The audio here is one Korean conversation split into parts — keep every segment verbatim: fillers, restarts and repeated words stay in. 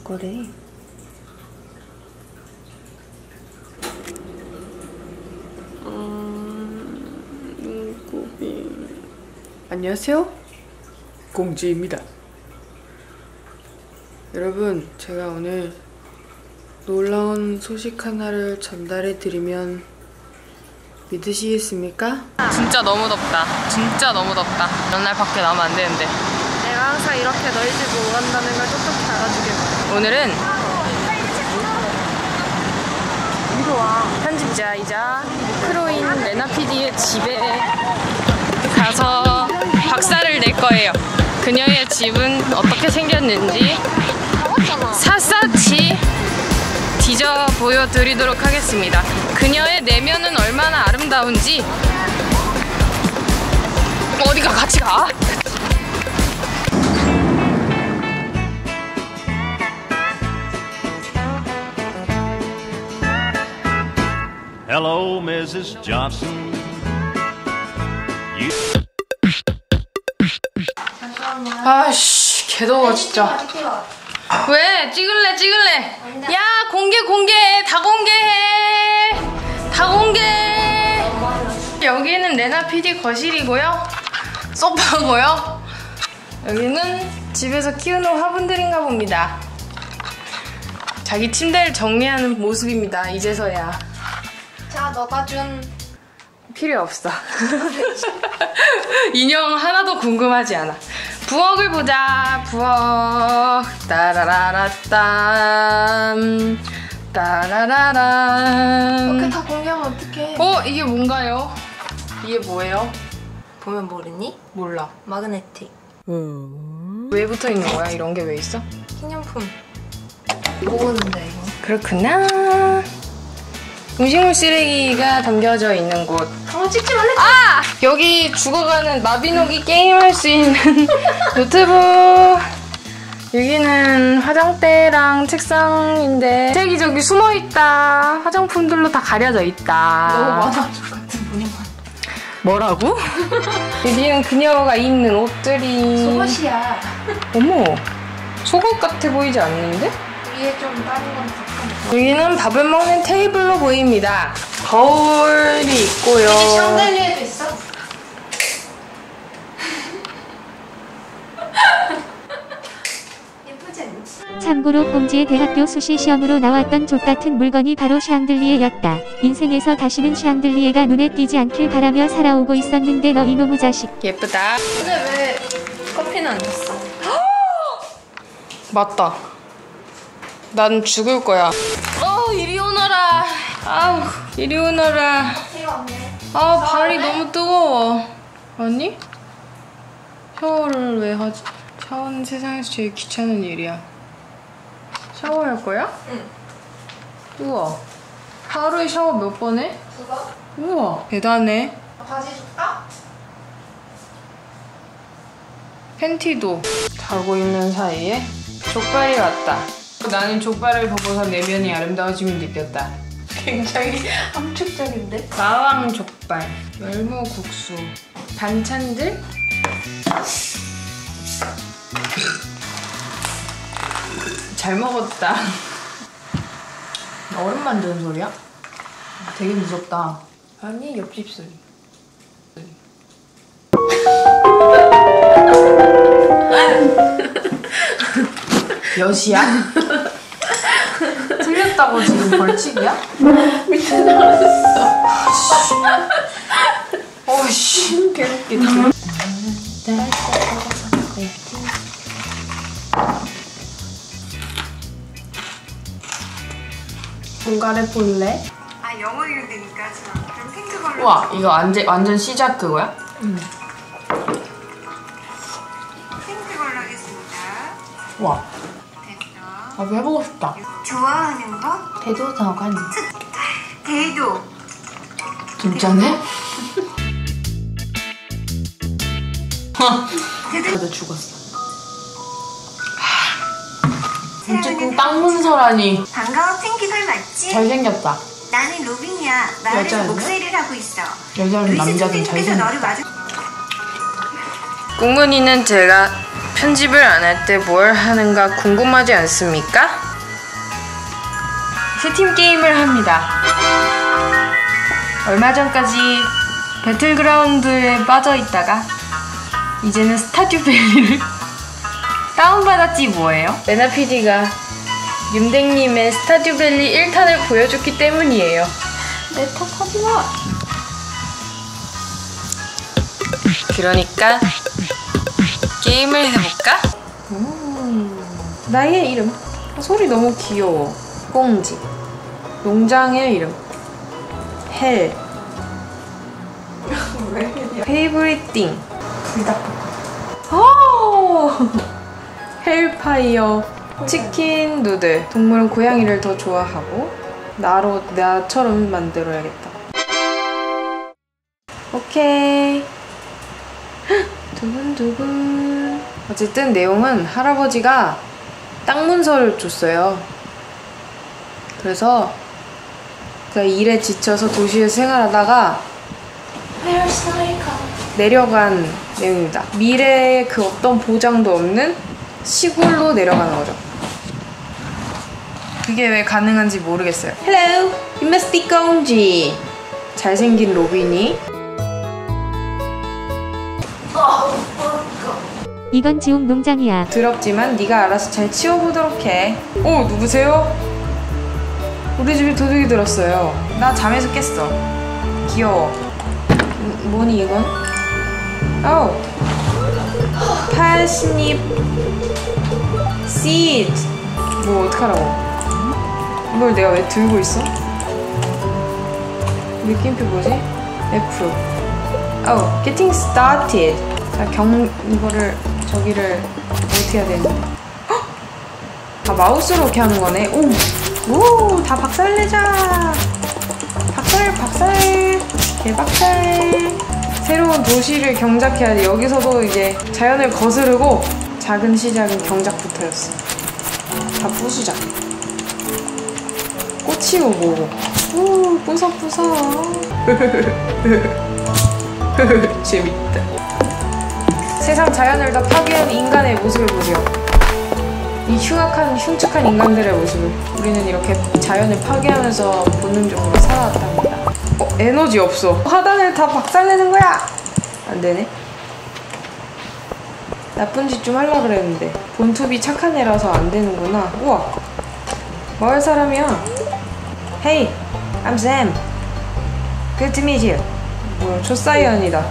거래. 음... 눈곱이... 안녕하세요, 공지입니다. 여러분, 제가 오늘 놀라운 소식 하나를 전달해드리면 믿으시겠습니까? 진짜 너무 덥다. 진짜 너무 덥다. 이런 날 밖에 나오면 안 되는데. 내가 항상 이렇게 너희 집 오간다는 걸 똑똑히 알아주길 바래. 오늘은 이리 와. 편집자이자 크로인 레나 피디의 집에 가서 박살을 낼 거예요. 그녀의 집은 어떻게 생겼는지 샅샅이 뒤져 보여드리도록 하겠습니다. 그녀의 내면은 얼마나 아름다운지. 어디가 같이 가? Hello, 미세스 Johnson. You... 아씨, 개더워 진짜. 왜? 찍을래 찍을래. 야, 공개 공개해. 다 공개해. 다 공개해. 여기는 레나 피디 거실이고요. 소파고요. 여기는 집에서 키우는 화분들인가 봅니다. 자기 침대를 정리하는 모습입니다. 이제서야. 자, 너가 준 필요 없어. 인형 하나도 궁금하지 않아. 부엌을 보자. 부엌. 따라라라딴. 따라라란. 이렇게 다 공개하면 어떡해. 어? 이게 뭔가요? 이게 뭐예요? 보면 모르니? 몰라. 마그네틱. 왜 붙어 있는 거야? 이런 게 왜 있어? 기념품. 모으는데 이거. 그렇구나. 음식물 쓰레기가 담겨져 있는 곳. 어, 찍지 말래. 아! 여기 죽어가는 마비노기 게임할 수 있는 노트북. 여기는 화장대랑 책상인데 책이 저기 숨어있다. 화장품들로 다 가려져 있다. 너무 만화줄 같은 분이만. 뭐라고? 여기는 그녀가 입는 옷들이 속옷이야. 어머, 속옷 같아 보이지 않는데? 위에 좀 다른 건 바꿔. 여기는 밥을 먹는 테이블로 보입니다. 거울이 있고요. 여기 샹들리에도 있어? 예쁘지 않니? 참고로 꼼지의 대학교 수시 시험으로 나왔던 족같은 물건이 바로 샹들리에였다. 인생에서 다시는 샹들리에가 눈에 띄지 않길 바라며 살아오고 있었는데 너 이놈의 자식. 예쁘다. 근데 왜 커피는 안 줬어? 맞다. 난 죽을 거야. 어, 이리 오너라. 아우, 이리 오너라. 커피가 없네. 아, 발이 너무 뜨거워. 아니? 샤워를 왜 하지? 샤워는 세상에서 제일 귀찮은 일이야. 샤워할 거야? 응. 우와. 하루에 샤워 몇 번 해? 두 번? 우와, 대단해. 바지 줄까? 팬티도 자고 있는 사이에 족발이 왔다. 나는 족발을 보고서 내면이 아름다워짐을 느꼈다. 굉장히 함축적인데? 마왕 족발, 열무국수, 반찬들? 잘 먹었다. 얼음 만드는 소리야? 되게 무섭다. 아니, 옆집 소리. 여시야? 틀렸다고 지금 벌칙이야? 밑에 나왔어. 어이씨, 개웃기다. 공갈해 볼래? 아, 영어 읽으니까 그럼 핑크 걸로. 우와, 이거 완전, 완전 시작 그거야? 응. 핑크 걸로 하겠습니다. 우와, 됐어. 나도 해보고 싶다. 좋아하는 거? 대도서관. 대도. 진짜네? 대도. 나 죽었어. 어쨌든 땅문서라니. 반가워, 핑키설 맞지? 잘생겼다. 나는 로빈이야. 마을에서 여자였네? 목소리를 하고 있어. 여자든 루이스 남자든 핑크에서 너를 잘생겼다. 마주. 꿍문이는 제가 편집을 안 할 때 뭘 하는가 궁금하지 않습니까? 스팀 게임을 합니다. 얼마 전까지 배틀그라운드에 빠져 있다가 이제는 스타듀밸리를 다운받았지 뭐예요? 레나 피디가 윤댕님의 스타듀밸리 일 탄을 보여줬기 때문이에요. 내 탓하지마. 그러니까 게임을 해볼까? 음, 나의 이름. 소리 너무 귀여워. 꽁지. 농장의 이름. 헬. 페이보릿 띵. 불닭볶음. 오! 헬파이어. 치킨 누들. 동물은 고양이를 더 좋아하고 나로 나처럼 만들어야겠다. 오케이. 두근두근. 어쨌든 내용은 할아버지가 땅 문서를 줬어요. 그래서 제가 일에 지쳐서 도시에서 생활하다가 내려간 내용입니다. 미래에 그 어떤 보장도 없는 시골로 내려가는 거죠. 그게 왜 가능한지 모르겠어요. Hello, you must be 꽁지. 잘생긴 로빈이. 이건 지옥 농장이야. 더럽지만 네가 알아서 잘 치워보도록 해. 오, 누구세요? 우리 집에 도둑이 들었어요. 나 잠에서 깼어. 귀여워. 음, 뭐니 이건? 오, 파스닙 시드. 뭐 어떡하라고. 이걸 내가 왜 들고 있어? 느낌표 뭐지? F. 오, getting started. 자, 경 이거를 저기를 어떻게 해야 되는데? 헉! 아, 마우스로 이렇게 하는 거네. 오, 오, 다 박살내자. 박살, 박살, 개박살. 새로운 도시를 경작해야 돼. 여기서도 이제 자연을 거스르고 작은 시작은 경작부터였어. 다 부수자. 꽂히고 뭐고. 오, 부서부서. 재밌다. 세상 자연을 다 파괴한 인간의 모습을 보세요. 이 흉악한, 흉측한 인간들의 모습을. 우리는 이렇게 자연을 파괴하면서 본능적으로 살아왔답니다. 어, 에너지 없어. 하단을 다 박살내는 거야! 안 되네. 나쁜 짓 좀 하려고 그랬는데. 본투비 착한 애라서 안 되는구나. 우와! 마을 사람이야. Hey, I'm Sam. Good to meet you. 뭐야, 초사이언이다.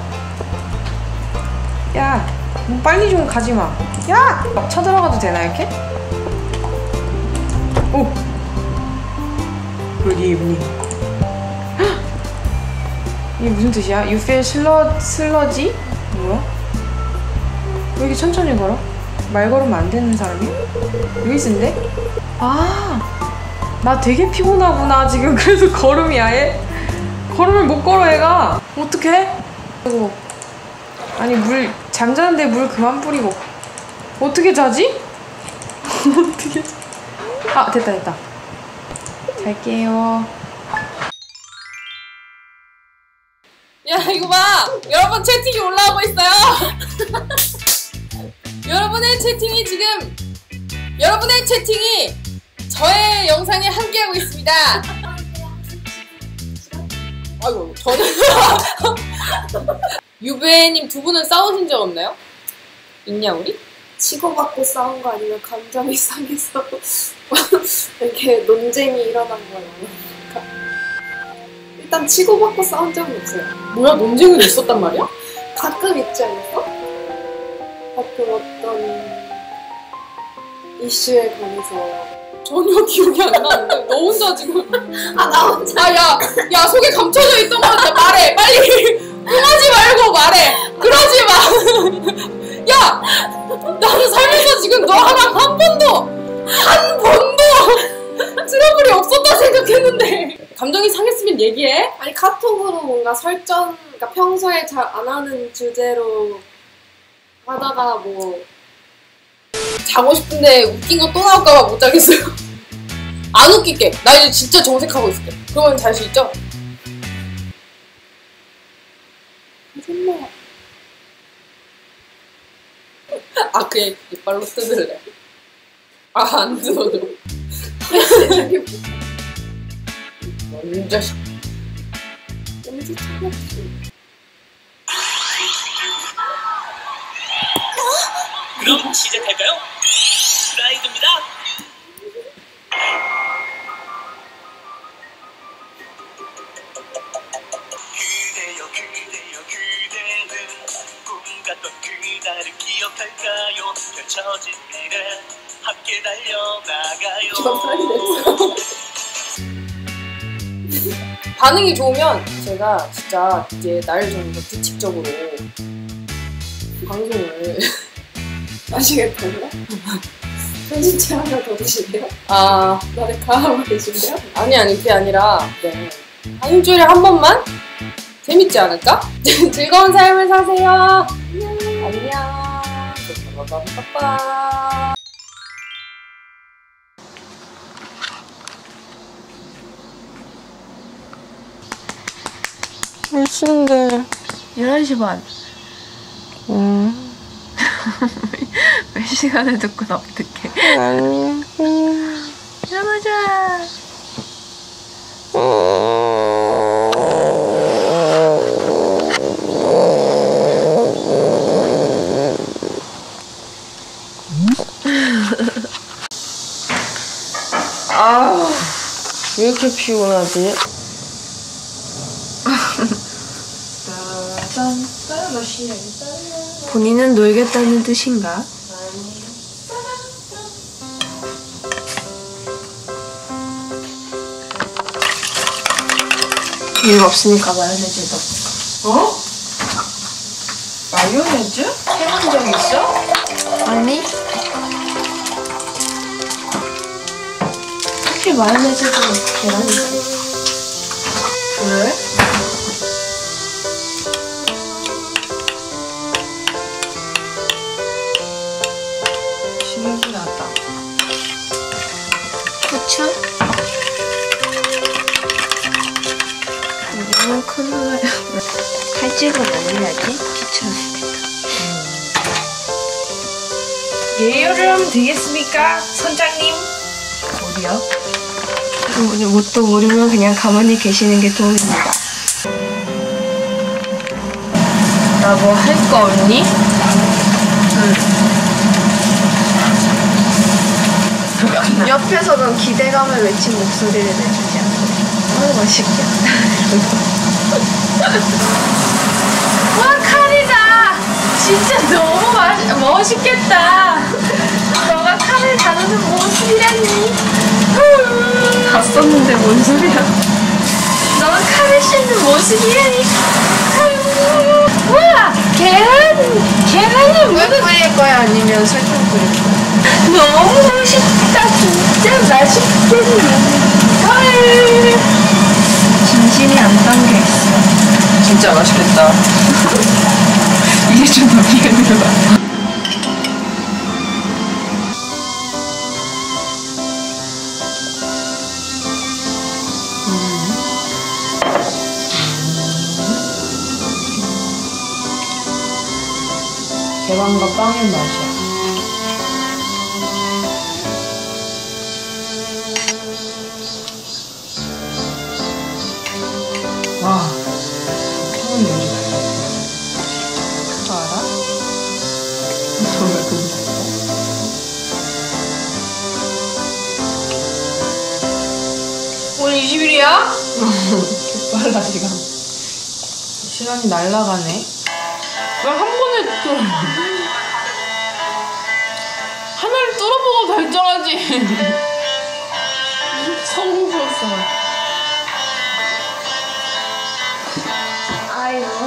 야, 빨리 좀 가지마. 야! 막 쳐들어가도 되나 이렇게? 오! Good evening. 헉! 이게 무슨 뜻이야? You feel 슬러, 슬러지? 뭐야? 왜 이렇게 천천히 걸어? 말 걸으면 안 되는 사람이야? 루이스인데? 아! 나 되게 피곤하구나 지금. 그래서 걸음이 아예 걸음을 못 걸어 얘가. 어떡해? 아니 물 잠자는데 물 그만 뿌리고 어떻게 자지? 어떻게 자? 아 됐다 됐다. 잘게요. 야 이거 봐! 여러분 채팅이 올라오고 있어요! 여러분의 채팅이 지금 여러분의 채팅이 저의 영상에 함께하고 있습니다. 아이고 저는 유배님 두 분은 싸우신 적 없나요? 있냐 우리? 치고받고 싸운 거 아니면 감정이 상해서 이렇게 논쟁이 일어난 거예요. 그러니까 일단 치고받고 싸운 적은 없어요. 뭐야 논쟁은 있었단 말이야? 가끔 있지 않았어? 가끔 어떤 이슈에 관해서 전혀 기억이 안 나는데 너 혼자 지금 아 나 혼자 아야 야 속에 감춰져 있던 거 같아. 말해 빨리. 흥하지 말고 말해. 그러지 마. 야 나는 살면서 지금 너랑 한 번도 한 번도 트러블이 없었다 생각했는데 감정이 상했으면 얘기해. 아니 카톡으로 뭔가 설정 그러니까 평소에 잘 안 하는 주제로 하다가 뭐 자고 싶은데 웃긴 거 또 나올까봐 못 자겠어요. 안 웃길게. 나 이제 진짜 정색하고 있을게. 그러면 잘 수 있죠? 거짓말 아 그냥 이빨로 뜯을래. 아 안 뜯어줘. 이 자식. 왠지 참았지. 그럼 시작할까요? 라이드입니다. 그대여 그대여 그대는 꿈 같던 그날을 기억할까요? 펼쳐진 미래 함께 달려나가요. 주방 살이 됐어. 반응이 좋으면 제가 진짜 이제 날 정도 규칙적으로 방송을 아시겠다고요? 편집체 하나 더 드실래요? 아 나를 가하고 계신데요? 아니 아니 그게 아니라 네. 한 일주일에 한 번만 재밌지 않을까? 즐거운 삶을 사세요. 안녕. 빠빠빠빠. 몇 시인데? 열한 시 반. 음. 몇 시간을 듣고 어떡해. 아니. 음. 해보자. 아, 왜 이렇게 피곤하지? 본인은 놀겠다는 뜻인가? 일 없으니까 마요네즈도. 어? 마요네즈? 해본 적 있어? 아니. 사실 마요네즈도 계란이지. 그래? 신경이 났다. 후추? 이건 큰일 나요. 칼집은 올려야지. 귀찮으니까. 예열을 하면 되겠습니까? 선장님? 어디요? 뭣도 모르면 그냥 가만히 계시는 게 도움입니다. 나 뭐 할 거 없니? 응. 옆에서는 기대감을 외친 목소리를 내주지 않고 아 맛있겠다. 와 칼이다. 진짜 너무 맛 멋있겠다. 너가 칼을 다루는 모습이라니. 봤었는데 뭔 소리야. 너가 칼을 씻는 모습이라니. 와 계란 계란이 왜 뿌릴 거야 아니면 설탕 뿌릴 거야? 너무 맛있다. 진짜 맛있겠네. 헐. 진심이 안 담겨있어. 진짜 맛있겠다. 이게 좀 더 미안해요. 계란과 빵의 맛이야. 와, 처음 냄새. 그거 알아? 정말 끝났어. 오늘 이십 일이야? 빨라 시간. 시간이 날아가네. 왜 한 번에 뚫어? 하나를 뚫어보고 결정하지. 성공스러웠어. 아이고.